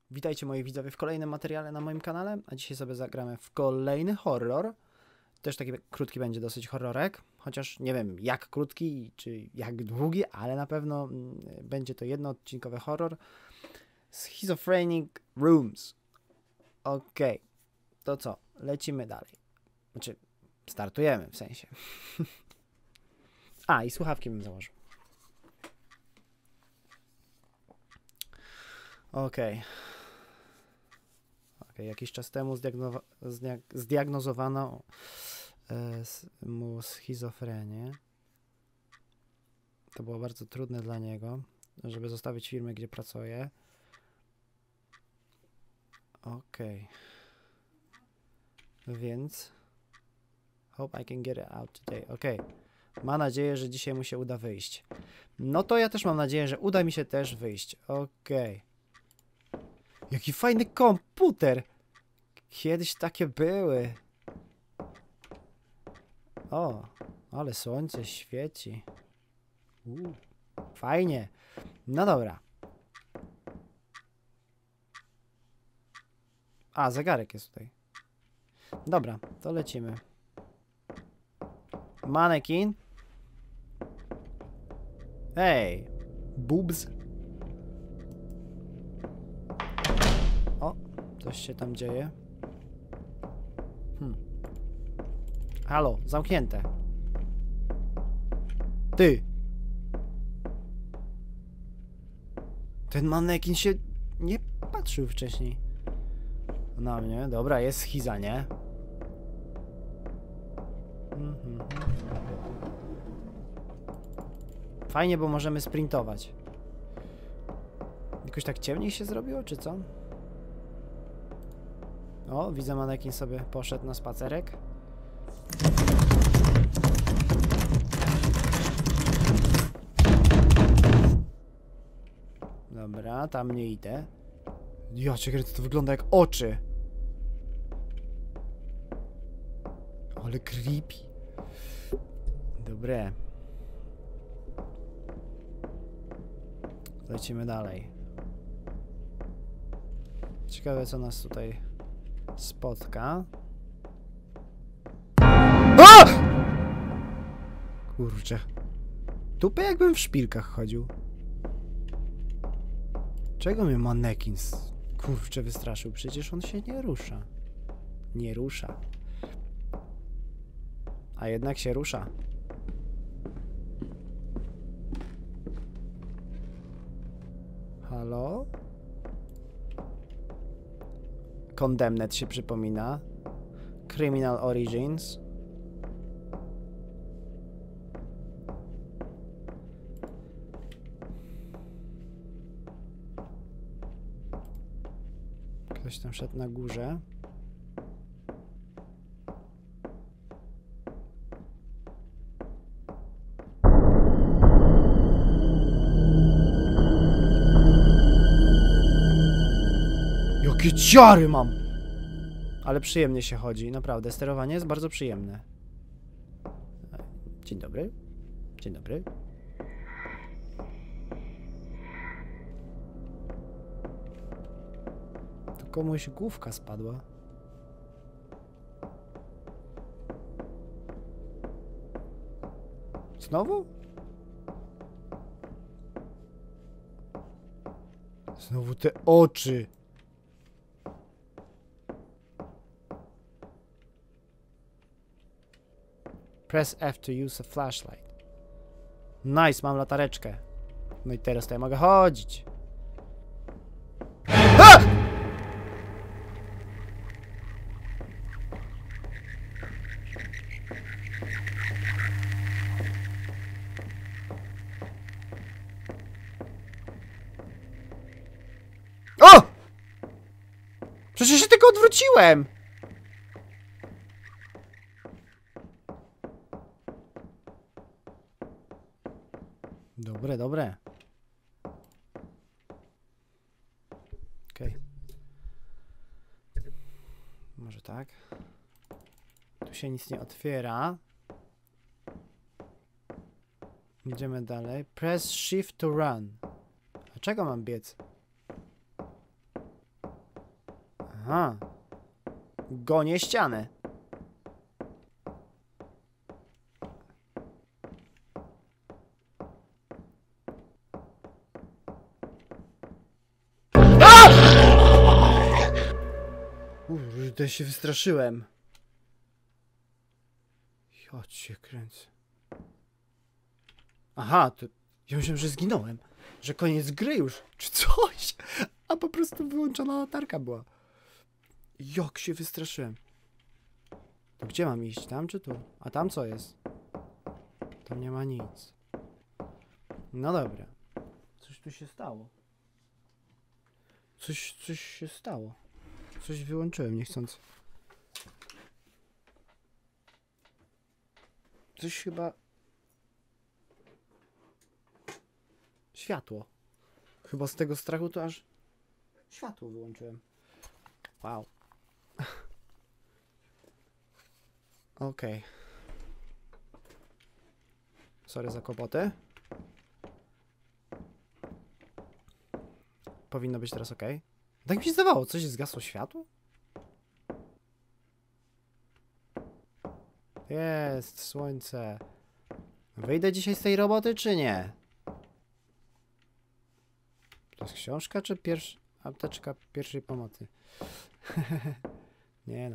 Witajcie moi widzowie w kolejnym materiale na moim kanale, a dzisiaj sobie zagramy w kolejny horror. Też taki krótki będzie dosyć horrorek, chociaż nie wiem jak krótki czy jak długi, ale na pewno będzie to jednoodcinkowy horror. Schizophrenic Rooms. Okej, to co? Lecimy dalej. Znaczy, startujemy w sensie. A, i słuchawki bym założył. Okej. Jakiś czas temu zdiagnozowano mu schizofrenię. To było bardzo trudne dla niego, żeby zostawić firmę, gdzie pracuje. Okej. Więc hope I can get it out today. Okej. Ma nadzieję, że dzisiaj mu się uda wyjść. No to ja też mam nadzieję, że uda mi się też wyjść. Okej. Jaki fajny komputer! Kiedyś takie były. O, ale słońce świeci. Fajnie. No dobra. A, zegarek jest tutaj. Dobra, to lecimy. Manekin. Hej. Boobs. O, coś się tam dzieje. Halo, zamknięte. Ty. Ten manekin się nie patrzył wcześniej na mnie. Dobra, jest schiza, nie? Fajnie, bo możemy sprintować. Jakoś tak ciemniej się zrobiło, czy co? O, widzę, manekin sobie poszedł na spacerek. Dobra, tam nie idę. Ja cię kręcę, to wygląda jak oczy. Ale creepy. Dobre. Lecimy dalej. Ciekawe, co nas tutaj spotka. A! Kurczę. Tupy jakbym w szpilkach chodził. Czego mnie manekin kurczę wystraszył? Przecież on się nie rusza. Nie rusza. A jednak się rusza. Halo? Condemned się przypomina. Criminal Origins. Ktoś tam szedł na górze. Jakie ciary mam! Ale przyjemnie się chodzi, naprawdę. Sterowanie jest bardzo przyjemne. Dzień dobry. Dzień dobry. Tu komuś główka spadła. Znowu? Znowu te oczy. Press F to use a flashlight. Nice, mam latareczkę. No i teraz to ja mogę chodzić. A! O! Przecież się tylko odwróciłem! Dobre, dobre. Okej. Może tak. Tu się nic nie otwiera. Idziemy dalej. Press shift to run. Dlaczego mam biec? Aha. Gonię ścianę. Kurde, się wystraszyłem. Ja cię kręcę. Aha, to ja myślałem, że zginąłem. Że koniec gry już, czy coś. A po prostu wyłączona latarka była. Jak się wystraszyłem. To gdzie mam iść? Tam czy tu? A tam co jest? Tam nie ma nic. No dobra. Coś tu się stało. Coś się stało. Coś wyłączyłem niechcący. Coś chyba... Światło. Chyba z tego strachu to aż światło wyłączyłem. Wow. Okej. Sorry za kłopoty. Powinno być teraz ok. Tak mi się zdawało, coś zgasło światło? Jest, słońce. Wyjdę dzisiaj z tej roboty, czy nie? To jest książka, czy apteczka pierwszej pomocy? Nie no.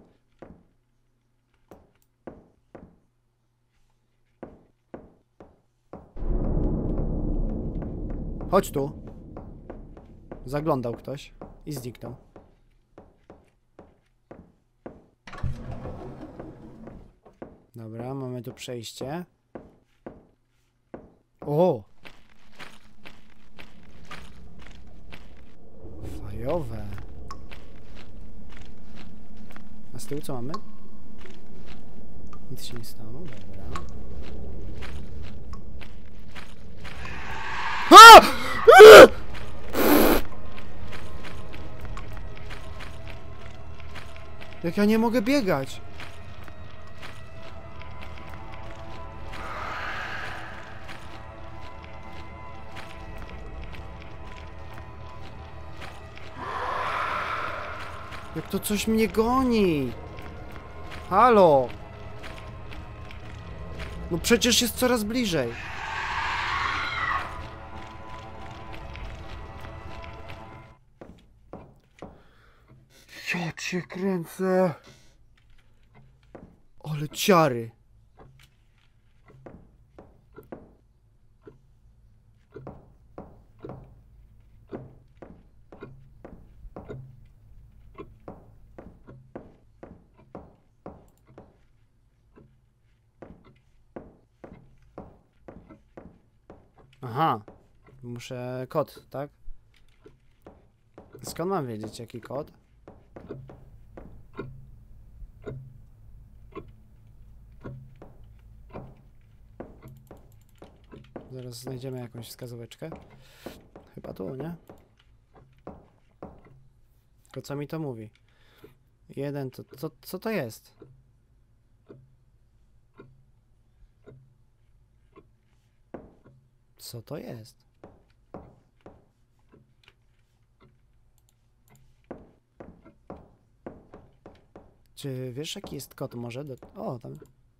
Chodź tu. Zaglądał ktoś i zniknął. Dobra, mamy tu przejście. O! Fajowe. A z tyłu co mamy? Nic się nie stało, dobra. A! Jak ja nie mogę biegać? Jak to coś mnie goni? Halo? No przecież jest coraz bliżej. Ja cię kręcę. Ale ciary. Aha. Muszę kod, tak? Skąd mam wiedzieć, jaki kod? Zaraz znajdziemy jakąś wskazóweczkę. Chyba tu, nie? Tylko co mi to mówi? Jeden, co to jest? Co to jest? Czy wiesz, jaki jest kod może? O, tam...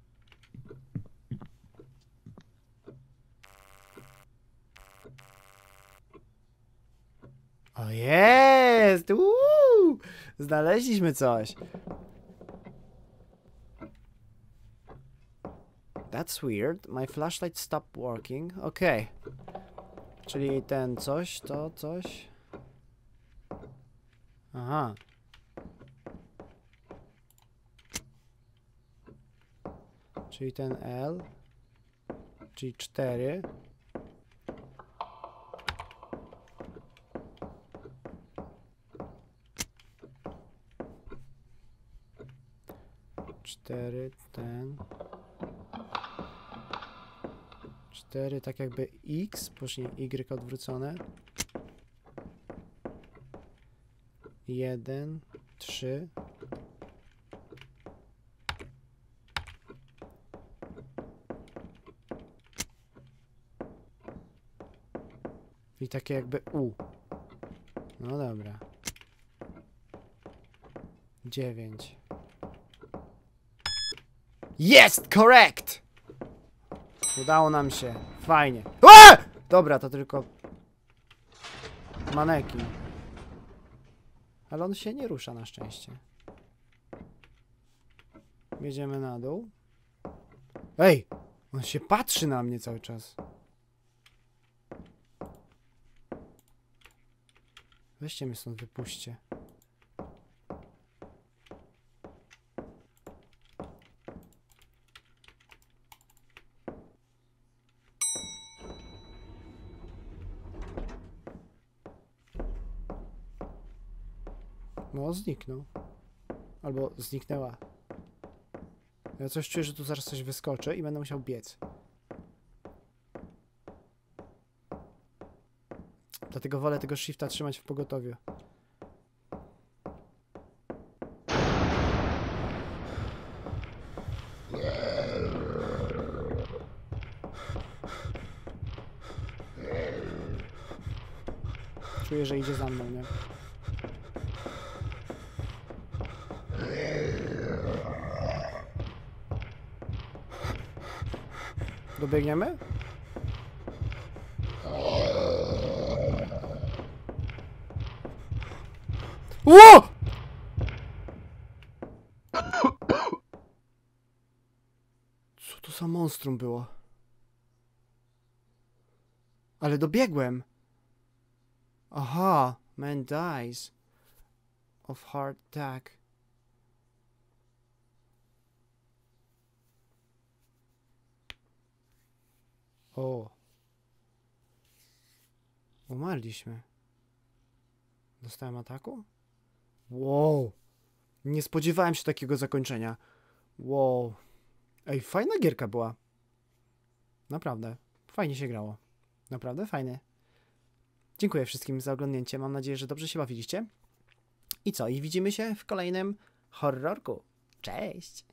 O, jest! Znaleźliśmy coś. That's weird. My flashlight stopped working. Okej. Czyli ten coś, to coś. Aha. Czyli ten L. Czyli 4. Ten 4 tak jakby X, później Y odwrócone. 1, 3. I takie jakby U. No dobra. 9. Jest! Correct! Udało nam się. Fajnie. A! Dobra, to tylko manekin. Ale on się nie rusza na szczęście. Jedziemy na dół. Ej! On się patrzy na mnie cały czas. Weźcie mnie stąd, wypuśćcie. No, zniknął. Albo zniknęła. Ja coś czuję, że tu zaraz coś wyskoczy i będę musiał biec. Dlatego wolę tego shifta trzymać w pogotowiu. Czuję, że idzie za mną, nie? Dobiegniemy? Ło! Co to za monstrum było? Ale dobiegłem. Aha, man dies of heart attack. O. Umarliśmy. Dostałem ataku? Wow. Nie spodziewałem się takiego zakończenia. Wow. Ej, fajna gierka była. Naprawdę. Fajnie się grało. Naprawdę fajnie. Dziękuję wszystkim za oglądnięcie. Mam nadzieję, że dobrze się bawiliście. I co? I widzimy się w kolejnym horrorku. Cześć!